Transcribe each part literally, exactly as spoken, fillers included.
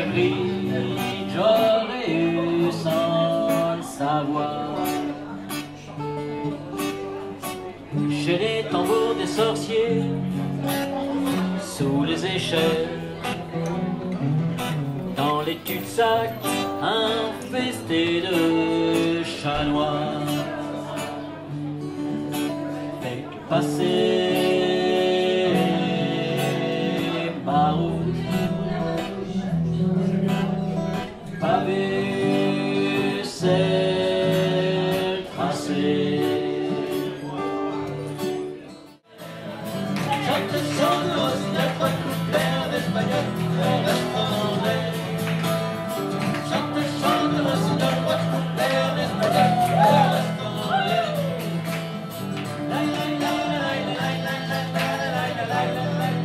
gris, j'aurais eu sans le savoir. Chez les tambours des sorciers, sous les échelles, dans les cul-de-sac infestés de chats noirs, fait que passer ma route, pavé, c'est tracé. Chante sonos, lettres couplets d'espagnol, reste en anglais. Chante sonos, lettres couplets d'espagnol, reste en anglais. La la la la la la la la la la la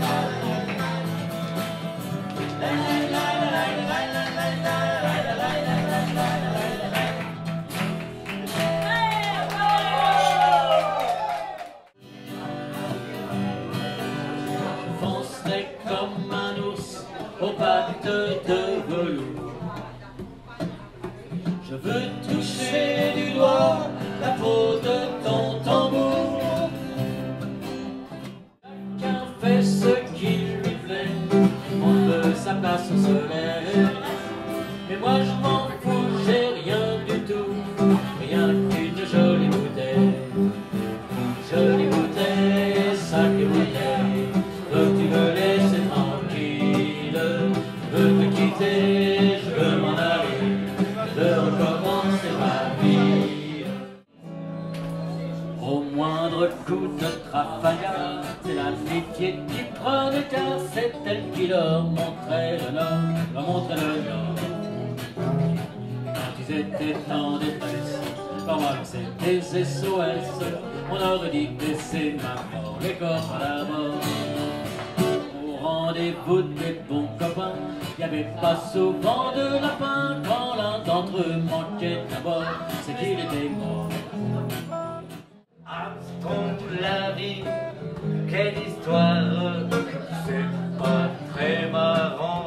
comme un ours aux pattes de velours. Je veux toucher du doigt la peau de ton tambour. Chacun fait ce qu'il lui plaît, on veut sa place au soleil. Mais moi je m'en fous, j'ai rien du tout, rien qu'une jolie bouteille. Jolie bouteille, sacrée bouteille, veux-tu me laisser tranquille? Veux te quitter, je veux m'en aller, je veux recommencer ma vie. Au moindre coup de Trafalgar, c'est l'amitié qui prend le quart, c'est elle qui leur montrait le nord, leur montrait le nord. Quand ils étaient en détresse, quand moi c'était des S O S, on aurait dit que c'est ma mort, les corps à la mort. Rendez-vous des bons copains, y avait pas souvent de lapin. Quand l'un d'entre eux manquait à bord, c'est qu'il était mort. Armstrong la vie, quelle histoire, c'est pas très marrant.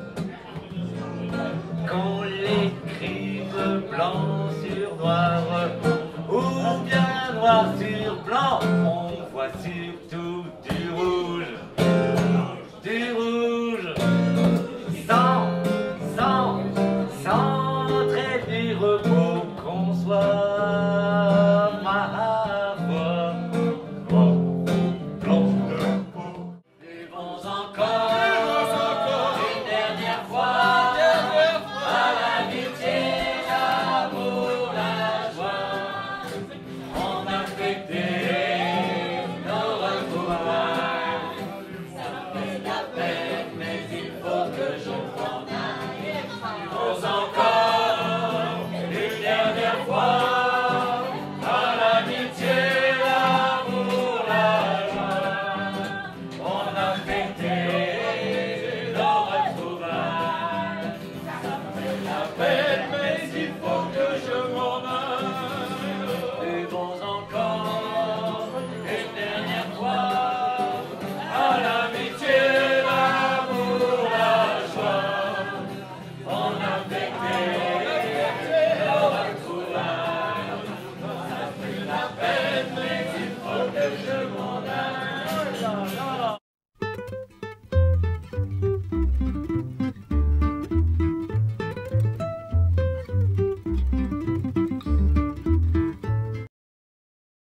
Qu'on l'écrive blanc sur noir, ou bien noir sur blanc, on voit surtout du rouge. Du rouge, sans, sans, sans trait du repos qu'on soit ma voix, oh, blanc de peau. Buvons encore une dernière fois à l'amitié, l'amour, la joie. On a fêté nos retrouvailles. Ça fait la peine, mais il faut que je m'en aille. Buvons encore une dernière fois à l'amitié, l'amour, la joie. On a fêté nos retrouvailles. Ça fait la peine, mais il faut que je m'en aille. Buvons encore une dernière fois à l'amitié, l'amour, la joie. On a fêté nos retrouvailles. Ça fait la peine, mais il faut que je m'en aille.